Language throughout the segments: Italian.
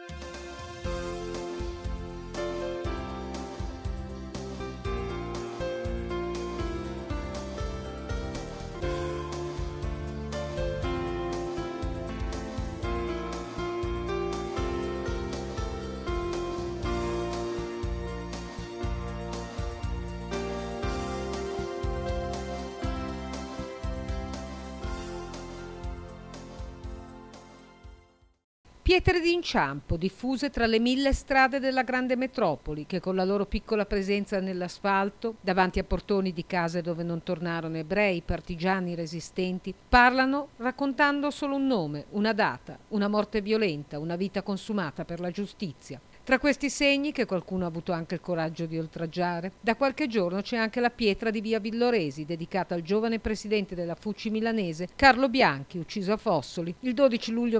Pietre d'inciampo diffuse tra le 1000 strade della grande metropoli che con la loro piccola presenza nell'asfalto, davanti a portoni di case dove non tornarono ebrei, partigiani, resistenti, parlano raccontando solo un nome, una data, una morte violenta, una vita consumata per la giustizia. Tra questi segni, che qualcuno ha avuto anche il coraggio di oltraggiare, da qualche giorno c'è anche la pietra di via Villoresi, dedicata al giovane presidente della FUCI milanese Carlo Bianchi, ucciso a Fossoli il 12 luglio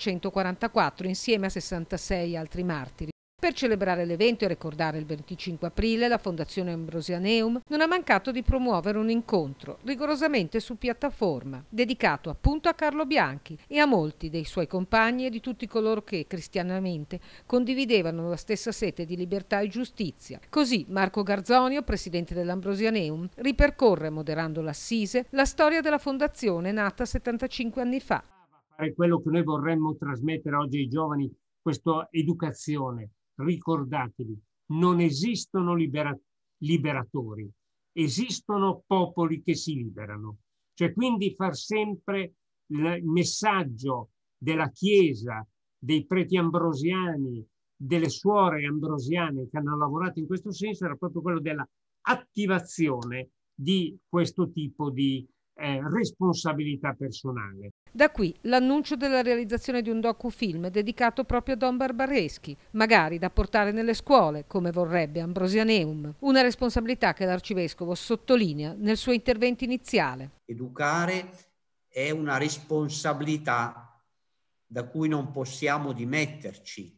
1944 insieme a 66 altri martiri. Per celebrare l'evento e ricordare il 25 aprile, la Fondazione Ambrosianeum non ha mancato di promuovere un incontro, rigorosamente su piattaforma, dedicato appunto a Carlo Bianchi e a molti dei suoi compagni e di tutti coloro che, cristianamente, condividevano la stessa sete di libertà e giustizia. Così Marco Garzonio, presidente dell'Ambrosianeum, ripercorre, moderando l'assise, la storia della fondazione nata 75 anni fa. Fare quello che noi vorremmo trasmettere oggi ai giovani, questa educazione. Ricordatevi, non esistono liberatori, esistono popoli che si liberano. Cioè, quindi far sempre il messaggio della Chiesa, dei preti ambrosiani, delle suore ambrosiane che hanno lavorato in questo senso, era proprio quello della attivazione di questo tipo di responsabilità personale. Da qui l'annuncio della realizzazione di un docufilm dedicato proprio a Don Barbareschi, magari da portare nelle scuole, come vorrebbe Ambrosianeum, una responsabilità che l'Arcivescovo sottolinea nel suo intervento iniziale. Educare è una responsabilità da cui non possiamo dimetterci.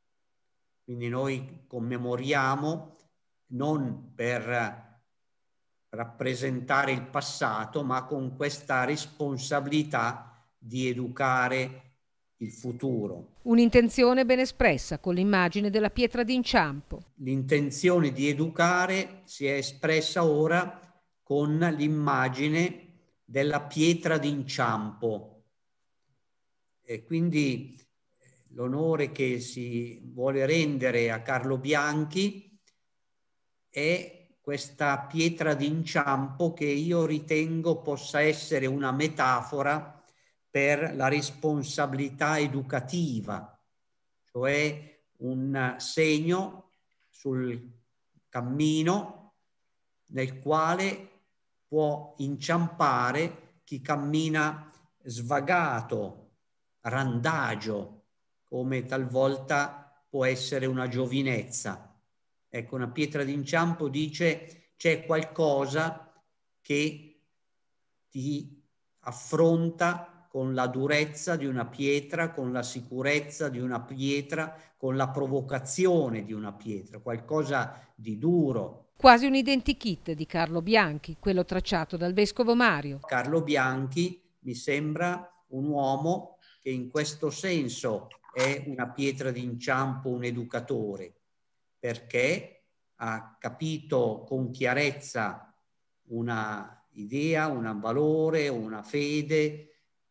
Quindi noi commemoriamo non per rappresentare il passato, ma con questa responsabilità di educare il futuro. Un'intenzione ben espressa con l'immagine della pietra d'inciampo. L'intenzione di educare si è espressa ora con l'immagine della pietra d'inciampo. E quindi l'onore che si vuole rendere a Carlo Bianchi è questa pietra d'inciampo che io ritengo possa essere una metafora per la responsabilità educativa, cioè un segno sul cammino nel quale può inciampare chi cammina svagato, randagio, come talvolta può essere una giovinezza. Ecco, una pietra d'inciampo dice c'è qualcosa che ti affronta con la durezza di una pietra, con la sicurezza di una pietra, con la provocazione di una pietra, qualcosa di duro. Quasi un identikit di Carlo Bianchi, quello tracciato dal vescovo Mario. Carlo Bianchi mi sembra un uomo che in questo senso è una pietra d'inciampo, un educatore, perché ha capito con chiarezza una idea, un valore, una fede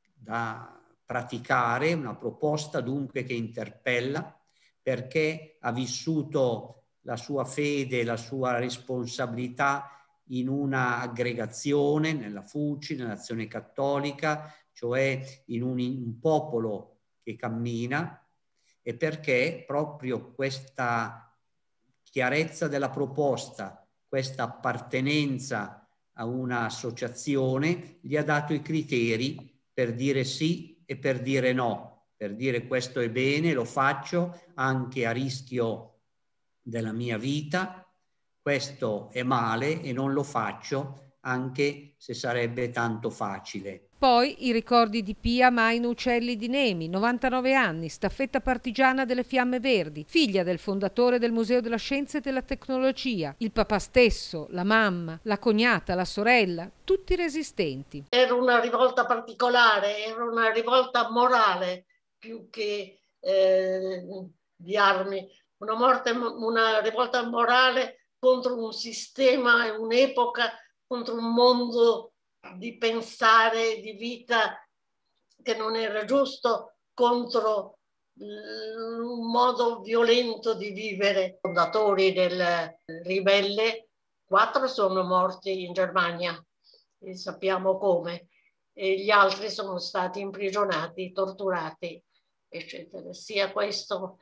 da praticare, una proposta dunque che interpella, perché ha vissuto la sua fede, la sua responsabilità in una aggregazione, nella FUCI, nell'Azione Cattolica, cioè in un popolo che cammina, e perché proprio questa chiarezza della proposta, questa appartenenza a un'associazione gli ha dato i criteri per dire sì e per dire no, per dire questo è bene, lo faccio anche a rischio della mia vita, questo è male e non lo faccio anche se sarebbe tanto facile. Poi i ricordi di Pia Maino Uccelli di Nemi, 99 anni, staffetta partigiana delle Fiamme Verdi, figlia del fondatore del Museo della Scienza e della Tecnologia, il papà stesso, la mamma, la cognata, la sorella, tutti resistenti. Era una rivolta particolare, era una rivolta morale più che di armi, una rivolta morale contro un sistema e un'epoca, contro un mondo di pensare, di vita che non era giusto, contro un modo violento di vivere. I fondatori del ribelle, 4 sono morti in Germania, e sappiamo come, e gli altri sono stati imprigionati, torturati, eccetera. Sia questo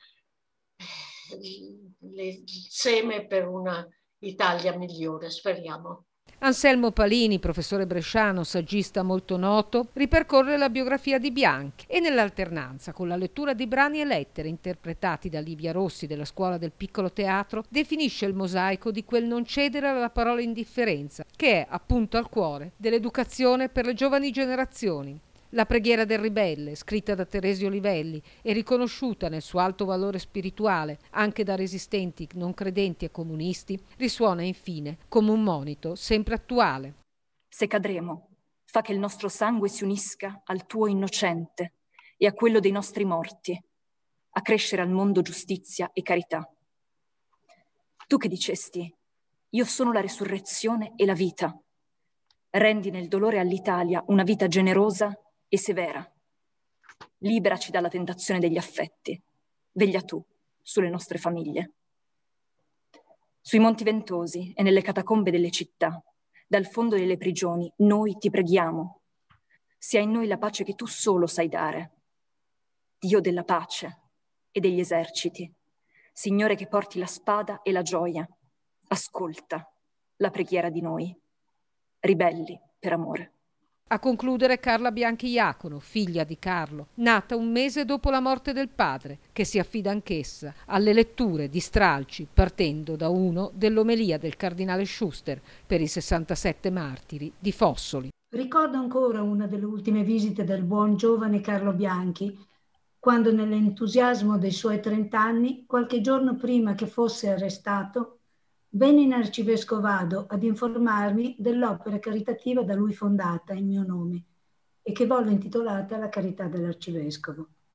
il seme per una Italia migliore, speriamo. Anselmo Palini, professore bresciano, saggista molto noto, ripercorre la biografia di Bianchi e nell'alternanza con la lettura di brani e lettere interpretati da Livia Rossi della Scuola del Piccolo Teatro definisce il mosaico di quel non cedere alla parola indifferenza, che è appunto al cuore dell'educazione per le giovani generazioni. La preghiera del ribelle, scritta da Teresio Livelli e riconosciuta nel suo alto valore spirituale anche da resistenti non credenti e comunisti, risuona infine come un monito sempre attuale. Se cadremo, fa che il nostro sangue si unisca al tuo innocente e a quello dei nostri morti, a crescere al mondo giustizia e carità. Tu che dicesti, io sono la resurrezione e la vita, rendi nel dolore all'Italia una vita generosa e severa. Liberaci dalla tentazione degli affetti. Veglia tu sulle nostre famiglie. Sui monti ventosi e nelle catacombe delle città, dal fondo delle prigioni, noi ti preghiamo. Sia in noi la pace che tu solo sai dare. Dio della pace e degli eserciti, Signore che porti la spada e la gioia, ascolta la preghiera di noi, ribelli per amore. A concludere Carla Bianchi Iacono, figlia di Carlo, nata un mese dopo la morte del padre, che si affida anch'essa alle letture di stralci partendo da uno dell'omelia del cardinale Schuster per i 67 martiri di Fossoli. Ricordo ancora una delle ultime visite del buon giovane Carlo Bianchi, quando nell'entusiasmo dei suoi 30 anni, qualche giorno prima che fosse arrestato, venne in Arcivescovado ad informarmi dell'opera caritativa da lui fondata in mio nome e che volle intitolata La carità dell'Arcivescovo.